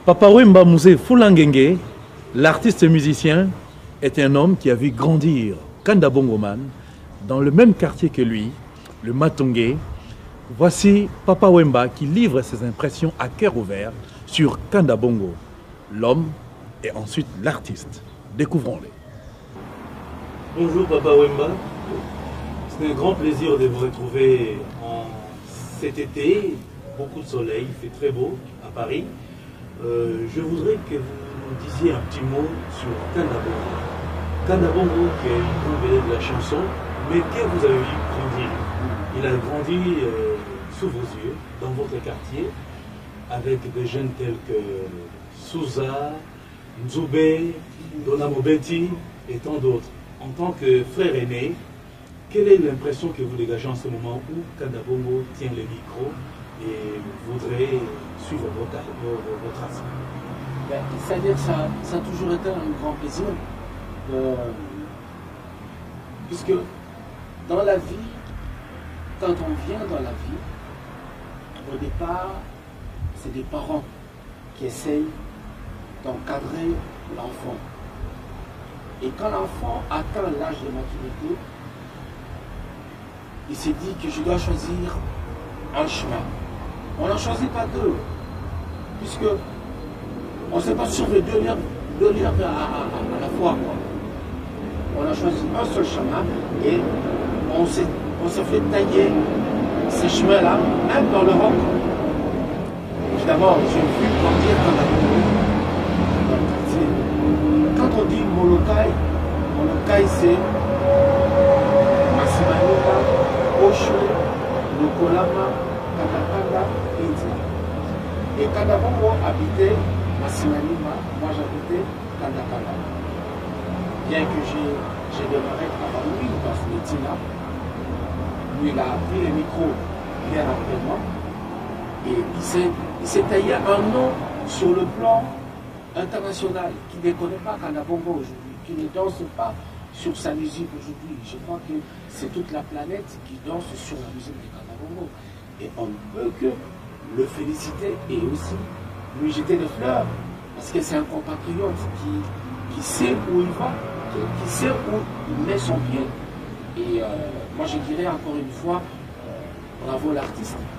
Papa Wemba Mouzé Foulangenge, l'artiste musicien, est un homme qui a vu grandir Kanda Bongoman dans le même quartier que lui, le Matongé. Voici Papa Wemba qui livre ses impressions à cœur ouvert sur Kanda Bongo, l'homme et ensuite l'artiste. Découvrons-les. Bonjour Papa Wemba, c'est un grand plaisir de vous retrouver en cet été, beaucoup de soleil, il fait très beau à Paris. Je voudrais que vous nous disiez un petit mot sur Kanda Bongo. Kanda Bongo qui est une grande vedette de la chanson, mais que vous avez vu grandir. Il a grandi sous vos yeux, dans votre quartier, avec des jeunes tels que Souza, Nzoubé, Dona Mobeti et tant d'autres. En tant que frère aîné, quelle est l'impression que vous dégagez en ce moment où Kanda Bongo tient le micro et voudrait suivre votre trace? C'est-à-dire que ça a toujours été un grand plaisir, puisque dans la vie, quand on vient dans la vie, au départ, c'est des parents qui essayent d'encadrer l'enfant. Et quand l'enfant atteint l'âge de maturité, il s'est dit que je dois choisir un chemin. On n'en choisit pas deux, puisque on ne sait pas sur les deux liens à la fois. On a choisi un seul chemin et on s'est fait tailler ces chemins-là, même dans le rock. Évidemment, j'ai vu grandir Kanda Bongo dans le quartier. Quand on dit Molokai c'est Masimanima, Osho, Lokolama, Katakanda, India. Et Kanda Bongo habitait Masimanima, moi j'habitais Kandakanda. Bien que j'ai démarré avant lui dans ce métier-là, lui il a pris le micro bien après moi et il s'est taillé un nom sur le plan international qui ne connaît pas Kanda Bongo aujourd'hui, qui ne danse pas sur sa musique aujourd'hui. Je crois que c'est toute la planète qui danse sur la musique de Kanda Bongo. Et on ne peut que le féliciter et aussi lui jeter des fleurs parce que c'est un compatriote qui sait où il va, qui sait où il met son pied. Et moi je dirais encore une fois, bravo l'artiste.